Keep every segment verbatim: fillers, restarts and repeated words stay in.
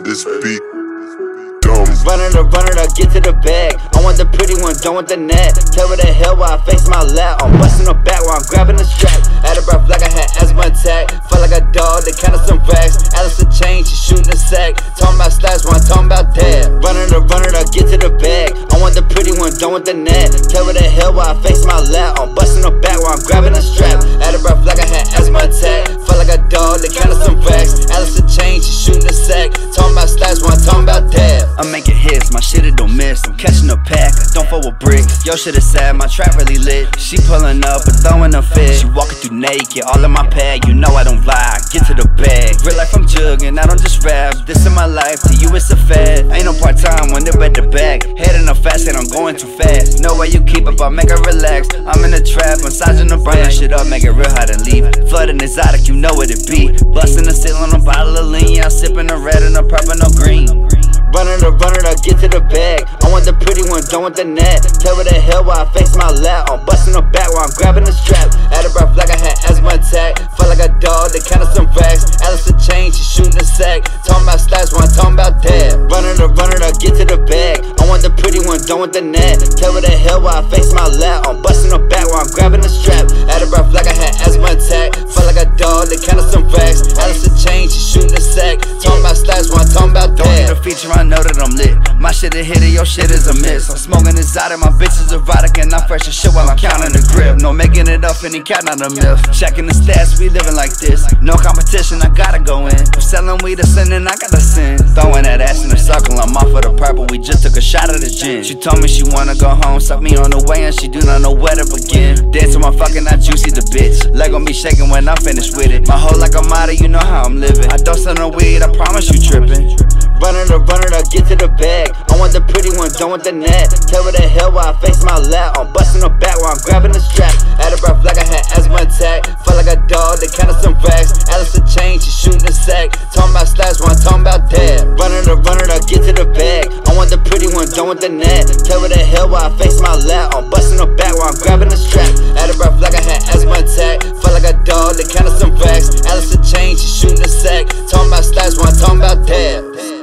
this beat dumb. Running to running to get to the bag. I want the pretty one, don't want the net. Tell her the hell while I face my lap. I'm busting her back while I'm grabbing the strap. Out of breath like I had asthma attack. Felt like a dog, they counted some racks. Alice a chain, she shooting a sack. Talking about slides when I'm talking about that. Running to running to get to the bag. I want the pretty one, don't want the net. Tell her the hell while I face my lap. I'm busting her back while I'm grabbing the strap. Out of breath like I had asthma attack. Felt like a dog, they counted some racks. Alice a chain, she shooting a sack. Talking about slides when I'm talking about that. I'm making hits, my shit it don't miss. I'm catching a pack, I don't fuck with bricks. Yo shit is sad, my trap really lit. She pulling up and throwing a fit. She walking through naked, all in my pad. You know I don't lie, get to the bag. Real life I'm jugging, I don't just rap. This in my life, to you it's a fad. Ain't no part time when they're at the back. Heading up fast and I'm going too fast. No way you keep up, I make her relax. I'm in the trap, massaging the burn shit up, make it real hot and leave. Flooding exotic, you know what it be. Busting the seal on a bottle of lean. Yeah, I'm sipping the red and the purple, no green. Running to running to get to the bag. I want the pretty one, don't want the net. Tell her the hell while I face my lap. I'm busting her back while I'm grabbing the strap. Out of breath like I had asthma attack. Felt like a dog, they counted some racks. Alice a chain, she shooting a sack. Talking about slides when I'm talking about that. Running to running to get to the bag. I want the pretty one, don't want the net. Tell her the hell while I face my lap. I'm busting her back while I'm grabbing the strap. Out of breath like I had asthma attack. Felt like a dog, they counted some racks. Alice a chain, she shooting a sack. Talking about slides when I'm talking about that. Don't need a feature, I know that I'm lit. My shit a hit, your shit is a miss. I'm smoking exotic, my bitch is erotic, and I'm fresh as shit while I'm counting the grip. No making it up, any cat not a myth. Checking the stats, we living like this. No competition, I gotta go in. If selling weed or sinning, I gotta sin. Throwing that ass in a circle, I'm off of the purple. We just took a shot of the gin. She told me she wanna go home, suck me on the way, and she do not know where to begin. Dancing my fucking, not juicy the bitch. Leg gon' be shaking when I'm finished with it. My whole like a model, you know how I'm living. I don't sell no weed, I promise you tripping. Running to running to get to the bag. I want the pretty one, don't want the net. Tell her the hell while I face my lap. I'm busting her back while I'm grabbing the strap. Out of breath like I had asthma attack. Felt like a dog, they counted some racks. Alice a chain, she shooting a sack. Talking about slides when I'm talking about that. Running to running to get to the bag. I want the pretty one, don't want the net. Tell her the hell while I face my lap. I'm busting her back while I'm grabbing the strap. Out of breath like I had asthma attack. Felt like a dog, they counted some racks. Alice a chain, she shooting a sack. Talking about slides when I'm talking about that.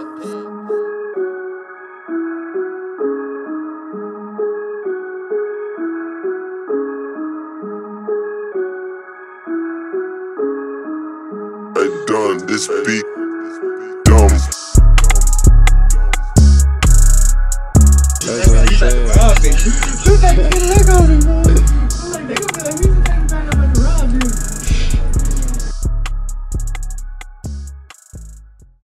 I done this beat dumb. That's what I'm saying.